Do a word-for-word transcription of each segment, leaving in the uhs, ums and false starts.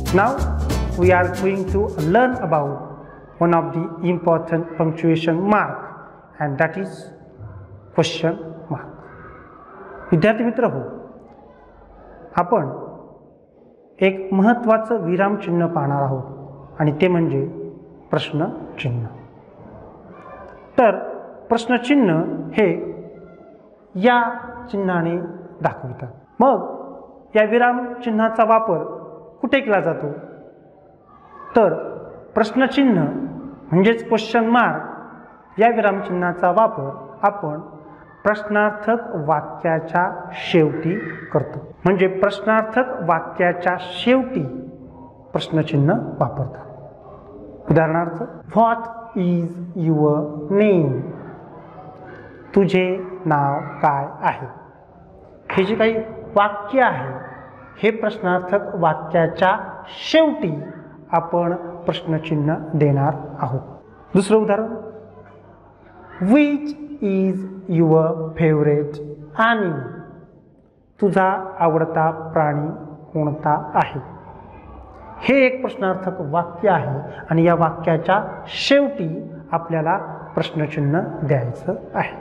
Now we are going to learn about one of the important punctuation mark, and that is question mark. विद्यार्थी मित्र हो, आपण एक महत्त्वाचं विरामचिन्ह पाहणार आहोत आणि ते म्हणजे प्रश्नचिन्ह. तर प्रश्नचिन्ह हे या चिन्हाने दाखवितात. मग या विराम चिन्हाचा वापर कुठे केला जातो? तर प्रश्नचिन्ह म्हणजेच क्वेश्चन मार्क या विरामचिन्हाचा वापर आपण प्रश्नार्थक वाक्याच्या शेवटी करतो. म्हणजे प्रश्नार्थक वाक्याच्या शेवटी प्रश्नचिन्ह वापरतात. उदाहरणार्थ, व्हॉट इज युअर नेम? तुझे नाव काय आहे? हे जे काही वाक्य आहे हे प्रश्नार्थक वाक्याच्या शेवटी आपण प्रश्नचिन्ह देणार आहोत. दुसरं उदाहरण, which is your favourite animal? तुझा आवडता प्राणी कोणता आहे? हे एक प्रश्नार्थक वाक्य आहे आणि या वाक्याच्या शेवटी आपल्याला प्रश्नचिन्ह द्यायचं आहे.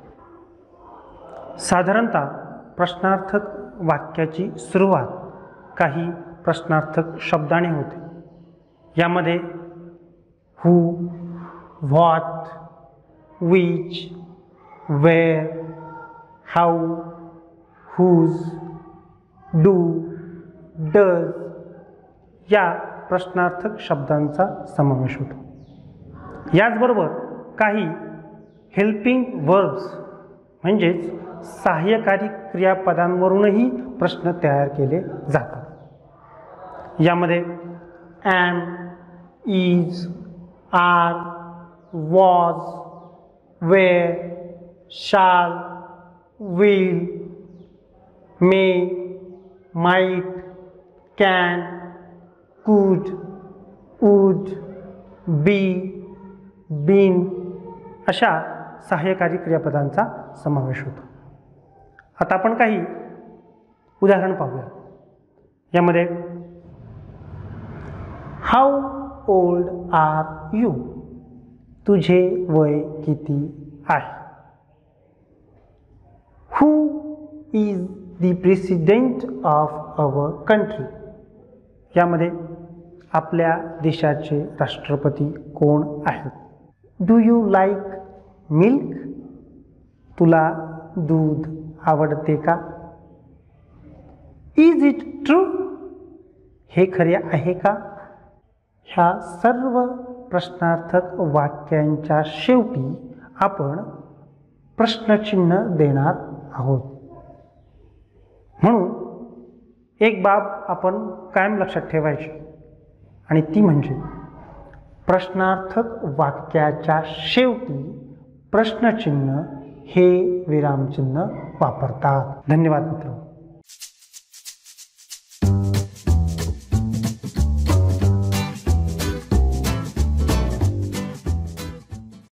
साधारणतः प्रश्नार्थक वाक्याची सुरुवात काही प्रश्नार्थक शब्दाने होते. यामध्ये who, what, which, where, how, whose, do, does या प्रश्नार्थक शब्दांचा समावेश होतो. याचबरोबर काही हेल्पिंग वर्ब्स म्हणजेच सहाय्यकारी क्रियापदांवरूनही प्रश्न तयार केले जातात. यामध्ये am, is, are, was, were, shall, will, may, might, can, could, would, be, been अशा सहाय्यकारी क्रियापदांचा समावेश होतो. आता आपण काही उदाहरण पाहूया. यामध्ये हाऊ ओल्ड आर यू? तुझे वय किती आहे? Who is the president of our country? यामध्ये आपल्या देशाचे राष्ट्रपती कोण आहेत? Do you like milk? तुला दूध आवडते का? Is it true? हे खरे आहे का? ह्या सर्व प्रश्नार्थक वाक्यांच्या शेवटी आपण प्रश्नचिन्ह देणार आहोत. म्हणून एक बाब आपण कायम लक्षात ठेवायची आणि ती म्हणजे प्रश्नार्थक वाक्याच्या शेवटी प्रश्नचिन्ह हे विरामचिन्ह वापरतात. धन्यवाद मित्र.